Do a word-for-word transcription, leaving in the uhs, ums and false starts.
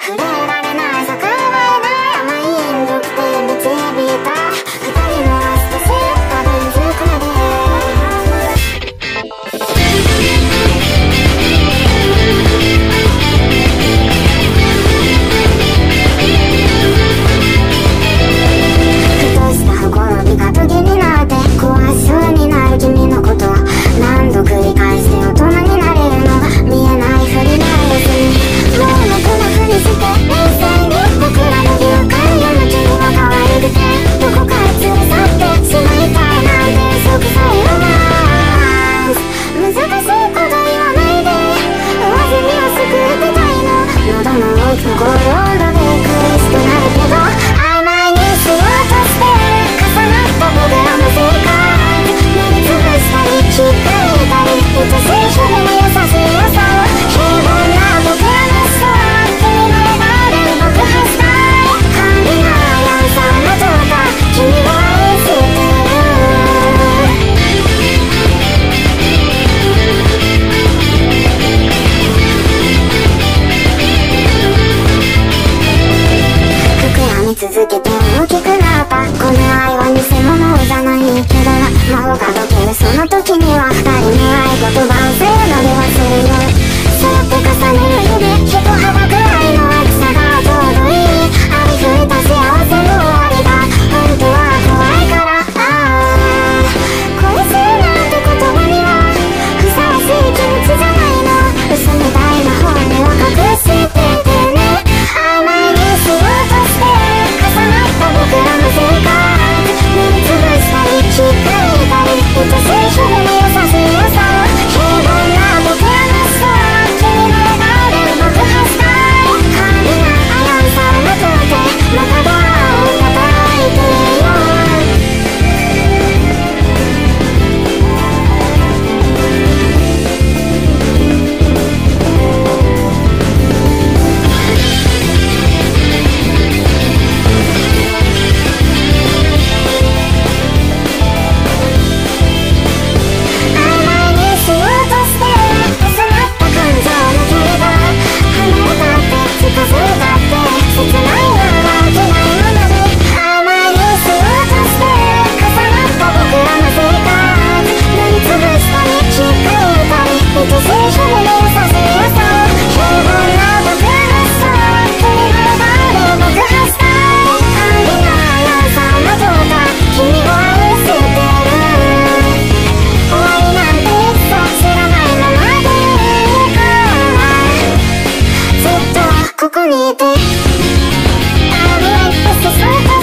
触れられない逆らえない甘い引力で導いた二人のラストセット連続まで君のことは何度繰り返して大人になれるのが見えないふりなんですね。もう楽なふりして冷静に僕らの勇敢やの君は可愛くてどこかへ連れ去ってしまいたいなんて即さえロマンス難しいこと言わないで上澄みを救ってたいの喉の奥のゴール温度で苦しくなるけど曖昧にしようとして重なった僕らの世界しっかりいたり愛しい日々の優しさを平凡な僕らのストーリー君の笑顔で爆破したい甘美なアンサーの状態君は愛してる膨らみ続けて大きくなったこの愛は偽物じゃないけど魔法が解けるその時には二人の合言葉をせーので忘れようそうやって重ねる指人肌くらいの厚さがちょうどいいありふれた幸せの終わりだ本当は怖いからああ恋するなんて言葉にはふさわしい気持ちじゃないの嘘みたいな本音は隠しててね曖昧にしようとして重なった僕らの生活塗りつぶしたりしっかり愛しい日々の優しさを平凡な僕らのストーリー君の笑顔で爆破したい甘美なアンサーの通ってまたドアを叩いてよここにいて I would like to say